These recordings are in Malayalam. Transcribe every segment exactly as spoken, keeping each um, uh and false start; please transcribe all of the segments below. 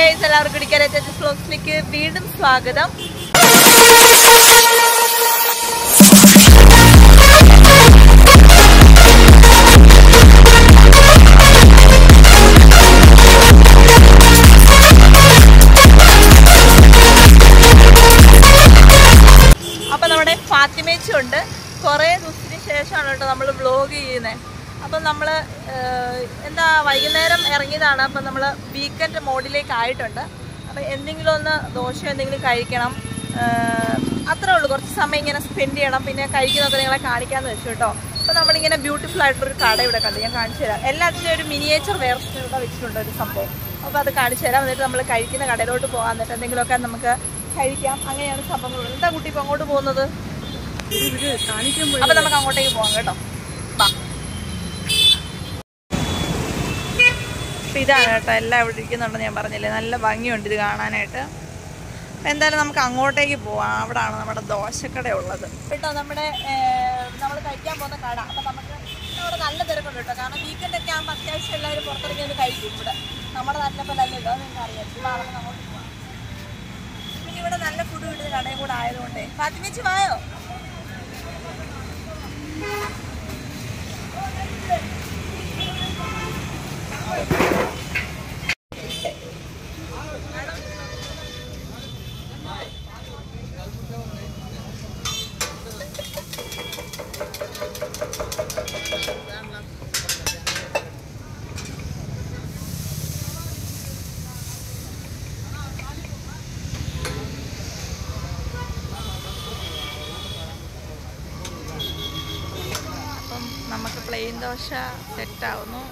ഗൈസ്, എല്ലാവർക്കും ഇടിക്കര വ്ലോഗ്സിലേക്ക് വീണ്ടും സ്വാഗതം. അപ്പൊ നമ്മുടെ ഫാത്തിമേച്ചുണ്ട്. കുറെ ദിവസത്തിന് ശേഷമാണ് കേട്ടോ നമ്മൾ വ്ലോഗ് ചെയ്യുന്നത്. അപ്പം നമ്മൾ എന്താ വൈകുന്നേരം ഇറങ്ങിയതാണ്. അപ്പം നമ്മൾ വീക്കെൻഡ് മോഡിലേക്ക് ആയിട്ടുണ്ട്. അപ്പം എന്തെങ്കിലും ഒന്ന് ദോശ എന്തെങ്കിലും കഴിക്കണം, അത്രേ ഉള്ളൂ. കുറച്ച് സമയം ഇങ്ങനെ സ്പെൻഡ് ചെയ്യണം. പിന്നെ കഴിക്കുന്നതൊക്കെ നിങ്ങളെ കാണിക്കാമെന്ന് വെച്ചു കേട്ടോ. അപ്പോൾ നമ്മളിങ്ങനെ ബ്യൂട്ടിഫുൾ ആയിട്ടൊരു കട ഇവിടെ കണ്ടു. ഞാൻ കാണിച്ചു തരാം. എല്ലാത്തിനും ഒരു മിനിയേച്ചർ വേർഷൻ ഇവിടെ വെച്ചിട്ടുണ്ട് ഒരു സംഭവം. അപ്പോൾ അത് കാണിച്ചു തരാം. എന്നിട്ട് നമ്മൾ കഴിക്കുന്ന കടയിലോട്ട് പോകാൻ, എന്നിട്ട് എന്തെങ്കിലുമൊക്കെ നമുക്ക് കഴിക്കാം. അങ്ങനെയാണ് സംഭവങ്ങൾ. എന്താ കുട്ടി ഇപ്പോൾ അങ്ങോട്ട് പോകുന്നത്? അപ്പം നമുക്ക് അങ്ങോട്ടേക്ക് പോകാം കേട്ടോ. ബാ. അപ്പം ഇതാണ് കേട്ടോ, എല്ലാം ഇവിടെ ഇരിക്കുന്നുണ്ടെന്ന് ഞാൻ പറഞ്ഞില്ലേ. നല്ല ഭംഗിയുണ്ട് ഇത് കാണാനായിട്ട്. അപ്പം എന്തായാലും നമുക്ക് അങ്ങോട്ടേക്ക് പോവാം. അവിടെയാണ് നമ്മുടെ ദോശക്കട ഉള്ളത് കേട്ടോ. നമ്മുടെ നമ്മൾ കഴിക്കാൻ പോകുന്ന കട. അപ്പം നമുക്ക് അവിടെ നല്ല തിരക്കുണ്ട് കേട്ടോ. കാരണം വീക്കെൻഡൊക്കെ ആകുമ്പോൾ അത്യാവശ്യം എല്ലാവരും പുറത്തിറങ്ങി ഒന്ന് കഴിക്കും. ഇവിടെ നമ്മുടെ നാട്ടിലെ പോലെ അല്ലല്ലോ, അത് നിങ്ങൾക്ക് അറിയാം. ഇവിടെ അവിടെ അങ്ങോട്ട് പോവാം. പിന്നെ ഇവിടെ നല്ല ഫുഡ് കിട്ടുന്ന കടയും കൂടെ ആയതുകൊണ്ടേ. ഫാത്തിമേച്ചി വായോ? നമുക്ക് പ്ലെയിൻ ദോശ സെറ്റാവുന്നു.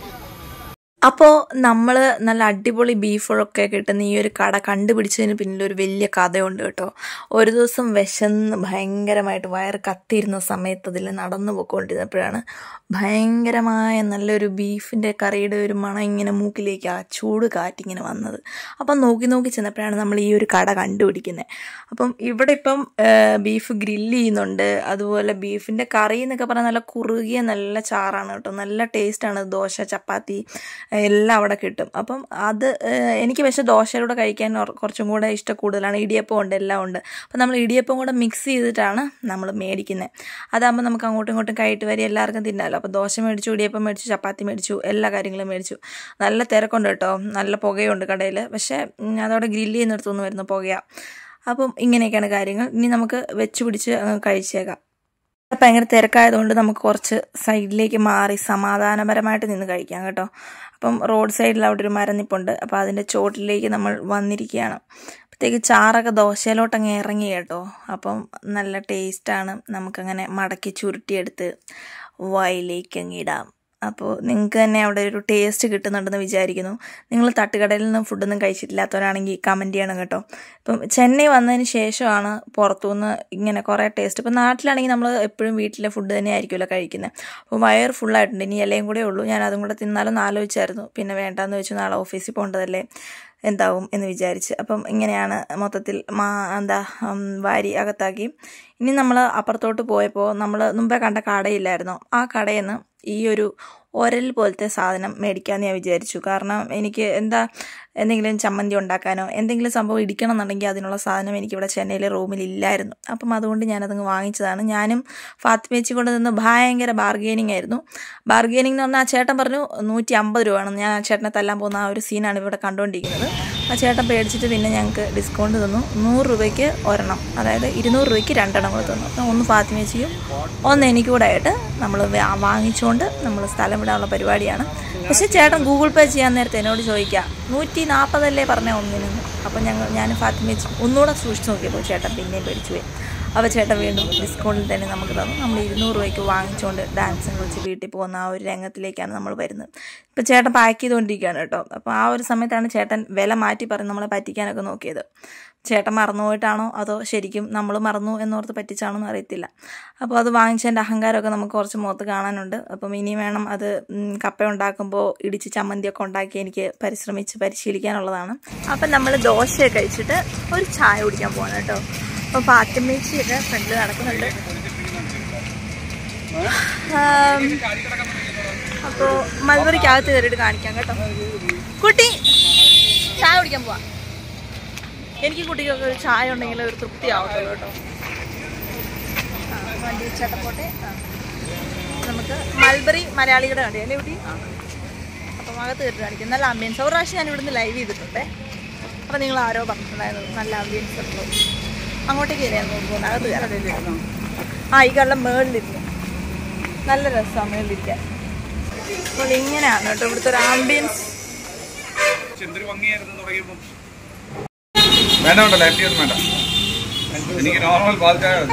അപ്പോൾ നമ്മൾ നല്ല അടിപൊളി ബീഫൊക്കെ കിട്ടുന്ന ഈ ഒരു കട കണ്ടുപിടിച്ചതിന് പിന്നിൽ ഒരു വലിയ കഥയുണ്ട് കേട്ടോ. ഒരു ദിവസം വിശന്ന് ഭയങ്കരമായിട്ട് വയറ് കത്തിയിരുന്ന സമയത്ത് അതിൽ നടന്നു പോയിക്കൊണ്ടിരുന്നപ്പോഴാണ് ഭയങ്കരമായ നല്ലൊരു ബീഫിൻ്റെ കറിയുടെ ഒരു മണം ഇങ്ങനെ മൂക്കിലേക്ക് ആ ചൂട് കാറ്റിങ്ങനെ വന്നത്. അപ്പം നോക്കി നോക്കി ചെന്നപ്പോഴാണ് നമ്മൾ ഈ ഒരു കട കണ്ടുപിടിക്കുന്നത്. അപ്പം ഇവിടെ ഇപ്പം ബീഫ് ഗ്രില്ല് ചെയ്യുന്നുണ്ട്. അതുപോലെ ബീഫിൻ്റെ കറി എന്നൊക്കെ പറഞ്ഞാൽ നല്ല കുറുകിയ നല്ല ചാറാണ് കേട്ടോ. നല്ല ടേസ്റ്റാണ്. ദോശ, ചപ്പാത്തി എല്ലാം അവിടെ കിട്ടും. അപ്പം അത് എനിക്ക് പക്ഷേ ദോശയിലൂടെ കഴിക്കാൻ കുറച്ചും കൂടെ ഇഷ്ടം കൂടുതലാണ്. ഇടിയപ്പം ഉണ്ട്, എല്ലാം ഉണ്ട്. അപ്പം നമ്മൾ ഇടിയപ്പം കൂടെ മിക്സ് ചെയ്തിട്ടാണ് നമ്മൾ മേടിക്കുന്നത്. അതാകുമ്പോൾ നമുക്ക് അങ്ങോട്ടും ഇങ്ങോട്ടും കയറ്റി വരി എല്ലാവർക്കും തിന്നാമല്ലോ. അപ്പോൾ ദോശ മേടിച്ചു, ഇടിയപ്പം മേടിച്ചു, ചപ്പാത്തി മേടിച്ചു, എല്ലാ കാര്യങ്ങളും മേടിച്ചു. നല്ല തിരക്കുണ്ട് കേട്ടോ. നല്ല പുകയുണ്ട് കടയിൽ. പക്ഷേ അതവിടെ ഗ്രില്ല് ചെയ്യുന്നിടത്തുനിന്ന് വരുന്ന പുകയാണ്. അപ്പം ഇങ്ങനെയൊക്കെയാണ് കാര്യങ്ങൾ. ഇനി നമുക്ക് വെച്ച് പിടിച്ച് കഴിച്ചേക്കാം. ഭയങ്കര തിരക്കായതുകൊണ്ട് നമുക്ക് കുറച്ച് സൈഡിലേക്ക് മാറി സമാധാനപരമായിട്ട് നിന്ന് കഴിക്കാം കേട്ടോ. അപ്പം റോഡ് സൈഡിൽ അവിടെ ഒരു മരം നിപ്പുണ്ട്. അപ്പോൾ അതിൻ്റെ ചോട്ടിലേക്ക് നമ്മൾ വന്നിരിക്കുകയാണ്. അപ്പോഴത്തേക്ക് ചാറൊക്കെ ദോശയിലോട്ടങ്ങ് ഇറങ്ങി കേട്ടോ. അപ്പം നല്ല ടേസ്റ്റാണ്. നമുക്കങ്ങനെ മടക്കി ചുരുട്ടിയെടുത്ത് വായിലേക്ക് അങ്ങ് ഇടാം. അപ്പോൾ നിങ്ങൾക്ക് തന്നെ അവിടെ ഒരു ടേസ്റ്റ് കിട്ടുന്നുണ്ടെന്ന് വിചാരിക്കുന്നു. നിങ്ങൾ തട്ടുകടയിൽ നിന്നും ഫുഡൊന്നും കഴിച്ചിട്ടില്ലാത്തവരാണെങ്കിൽ കമൻറ്റ് ചെയ്യണം കേട്ടോ. ഇപ്പം ചെന്നൈ വന്നതിന് ശേഷമാണ് പുറത്തുനിന്ന് ഇങ്ങനെ കുറേ ടേസ്റ്റ്. ഇപ്പം നാട്ടിലാണെങ്കിൽ നമ്മൾ എപ്പോഴും വീട്ടിലെ ഫുഡ് തന്നെ ആയിരിക്കുമല്ലോ കഴിക്കുന്നത്. അപ്പോൾ വയർ ഫുള്ളായിട്ടുണ്ട്. ഇനി ഇലയും കൂടെ ഉള്ളൂ. ഞാൻ അതും കൂടെ തിന്നാലും ആലോചിച്ചായിരുന്നു. പിന്നെ വേണ്ടാന്ന് വെച്ചു, നാളെ ഓഫീസിൽ പോകേണ്ടതല്ലേ, എന്താവും എന്ന് വിചാരിച്ച്. അപ്പം ഇങ്ങനെയാണ് മൊത്തത്തിൽ മാ എന്താ വാരി അകത്താക്കി. ഇനി നമ്മൾ അപ്പുറത്തോട്ട് പോയപ്പോൾ നമ്മൾ മുമ്പേ കണ്ട കടയില്ലായിരുന്നോ, ആ കടയിൽ നിന്ന് ഈ ഒരു ഒരൽ പോലത്തെ സാധനം മേടിക്കാമെന്ന് ഞാൻ വിചാരിച്ചു. കാരണം എനിക്ക് എന്താ എന്തെങ്കിലും ചമ്മന്തി ഉണ്ടാക്കാനോ എന്തെങ്കിലും സംഭവം ഇടിക്കണം എന്നുണ്ടെങ്കിൽ അതിനുള്ള സാധനം എനിക്കിവിടെ ചെന്നൈയിലെ റൂമിൽ ഇല്ലായിരുന്നു. അപ്പം അതുകൊണ്ട് ഞാനതങ്ങ് വാങ്ങിച്ചതാണ്. ഞാനും ഫാത്തിമേച്ചി കൊണ്ട് നിന്ന് ഭയങ്കര ബാർഗെയിനിങ് ആയിരുന്നു. ബാർഗെയിനിങ് എന്ന് പറഞ്ഞാൽ ആ ചേട്ടൻ പറഞ്ഞു നൂറ്റി അമ്പത് രൂപയാണ്. ഞാൻ ആ ചേട്ടനെ തല്ലാൻ പോകുന്ന ആ ഒരു സീനാണ് ഇവിടെ കണ്ടുകൊണ്ടിരിക്കുന്നത്. ആ ചേട്ടൻ പേടിച്ചിട്ട് പിന്നെ ഞങ്ങൾക്ക് ഡിസ്കൗണ്ട് തന്നു. നൂറ് രൂപയ്ക്ക് ഒരെണ്ണം, അതായത് ഇരുന്നൂറ് രൂപയ്ക്ക് രണ്ടെണ്ണം കൂടെ തന്നു. അപ്പം ഒന്ന് ഫാത്തിമേച്ചിയും ഒന്ന് എനിക്കൂടെ ആയിട്ട് നമ്മൾ വാങ്ങിച്ചുകൊണ്ട് നമ്മൾ സ്ഥലം വിടാനുള്ള പരിപാടിയാണ്. പക്ഷേ ചേട്ടൻ ഗൂഗിൾ പേ ചെയ്യാൻ നേരത്തെ എന്നോട് ചോദിക്കുക നൂറ്റി നാൽപ്പതല്ലേ പറഞ്ഞ ഒന്നിന്. അപ്പം ഞങ്ങൾ ഞാൻ ഫാത്തിമേച്ചി ഒന്നുകൂടെ സൂക്ഷിച്ച് നോക്കിയപ്പോൾ ചേട്ടൻ പിന്നെയും പേടിച്ചു പോയി. അപ്പോൾ ചേട്ടൻ വീണ്ടും ഡിസ്കൗണ്ടിൽ തന്നെ നമുക്ക് തന്നു. നമ്മൾ ഇരുന്നൂറ് രൂപയ്ക്ക് വാങ്ങിച്ചുകൊണ്ട് ഡാൻസും കളിച്ച് വീട്ടിൽ പോകുന്ന ആ ഒരു രംഗത്തിലേക്കാണ് നമ്മൾ വരുന്നത്. ഇപ്പം ചേട്ടൻ പാക്ക് ചെയ്തുകൊണ്ടിരിക്കുകയാണ് കേട്ടോ. അപ്പോൾ ആ ഒരു സമയത്താണ് ചേട്ടൻ വില മാറ്റി പറഞ്ഞ് നമ്മളെ പറ്റിക്കാനൊക്കെ നോക്കിയത്. ചേട്ടൻ മറന്നു പോയിട്ടാണോ അതോ ശരിക്കും നമ്മൾ മറന്നു എന്നോർത്ത് പറ്റിച്ചാണോ എന്ന് അറിയത്തില്ല. അപ്പോൾ അത് വാങ്ങിച്ചതിൻ്റെ അഹങ്കാരമൊക്കെ നമുക്ക് കുറച്ച് മുഖത്ത് കാണാനുണ്ട്. അപ്പം ഇനി വേണം അത് കപ്പ ഉണ്ടാക്കുമ്പോൾ ഇടിച്ച് ചമ്മന്തിയൊക്കെ ഉണ്ടാക്കി എനിക്ക് പരിശ്രമിച്ച് പരിശീലിക്കാനുള്ളതാണ്. അപ്പം നമ്മൾ ദോശയൊക്കെ കഴിച്ചിട്ട് ഒരു ചായ കുടിക്കാൻ പോകണം കേട്ടോ. അപ്പോൾ ഫാത്തിമേച്ചിയൊക്കെ ഫ്രണ്ടിൽ നടക്കുന്നുണ്ട്. അപ്പോൾ മൽബറിക്കകത്ത് കയറിയിട്ട് കാണിക്കാം കേട്ടോ. കുട്ടി ചായ കുടിക്കാൻ പോവാം. എനിക്ക് കുട്ടികൾക്ക് ഒരു ചായ ഉണ്ടെങ്കിൽ ഒരു തൃപ്തി ആവത്തുള്ളൂ കേട്ടോ. വണ്ടി ചേട്ടപ്പോട്ടെ. നമുക്ക് മൽബറി മലയാളികളുടെ കടയല്ലേ കുട്ടി? അപ്പം അകത്ത് കയറ്റി കാണിക്കും. നല്ല ആംബിയൻസ്. ഒരു പ്രാവശ്യം ഞാൻ ഇവിടുന്ന് ലൈവ് ചെയ്തിട്ടുണ്ടേ. അപ്പം നിങ്ങൾ ആരോ പറഞ്ഞിട്ടുണ്ടായിരുന്നു നല്ല ആംബിയൻസ് ഉള്ളൂ. അങ്ങോട്ടേക്ക് കയറിയായിരുന്നു നോക്കുമ്പോൾ അകത്ത് കയറാൻ. ആ ഈ കള്ളം മേളിലിരുന്നു. നല്ല രസമാണ് മേളിലിരിക്കാൻ. അപ്പോൾ ഇങ്ങനെയാണ് കേട്ടോ ഇവിടുത്തെ ഒരു ആംബിയൻസ്. വേണ്ട വേണ്ട ലാറ്റി ഒന്നും വേണ്ട, എനിക്ക് നോർമൽ പാൽ ചായ മതി.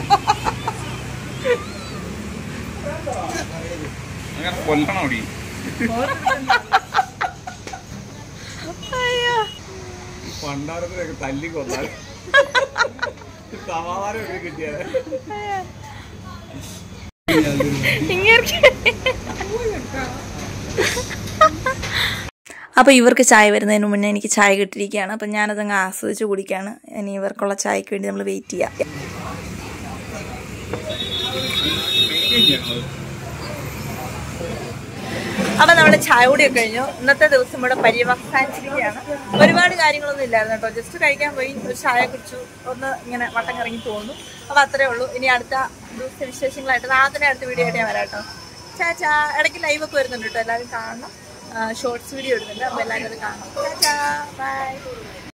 അങ്ങനെ കൊല്ലണം അവിടെ പണ്ടാരത്തിനൊക്കെ തല്ലി കൊന്നാൽ സമാധാനം കിട്ടിയത്. അപ്പോൾ ഇവർക്ക് ചായ വരുന്നതിന് മുന്നേ എനിക്ക് ചായ കിട്ടിയിരിക്കുകയാണ്. അപ്പം ഞാനതങ്ങ് ആസ്വദിച്ച് കുടിക്കുകയാണ്. ഇനി ഇവർക്കുള്ള ചായക്ക് വേണ്ടി നമ്മൾ വെയിറ്റ് ചെയ്യാം. അപ്പം നമ്മുടെ ചായ കൂടിയൊക്കെ കഴിഞ്ഞു. ഇന്നത്തെ ദിവസം ഇവിടെ പര്യവസാനിച്ചിരിക്കുകയാണ്. ഒരുപാട് കാര്യങ്ങളൊന്നും ഇല്ലായിരുന്നു കേട്ടോ. ജസ്റ്റ് കഴിക്കാൻ പോയി, ഒരു ചായ കുടിച്ചു, ഒന്ന് ഇങ്ങനെ വട്ടം കറങ്ങി പോകുന്നു. അപ്പോൾ അത്രേ ഉള്ളൂ. ഇനി അടുത്ത ദിവസ വിശേഷങ്ങളായിട്ട് നാളെ അടുത്ത വീഡിയോ ആയിട്ട് ഞാൻ വരാം കേട്ടോ. ചാച്ചാ ഇടയ്ക്ക് ലൈവൊക്കെ വരുന്നുണ്ട് കേട്ടോ. എല്ലാവരും കാണണം. ഷോർട്സ് വീഡിയോ ഇടുന്നുണ്ട്. അപ്പോൾ എല്ലാവരും അത് കാണണം. ചാച്ചാ ബൈ.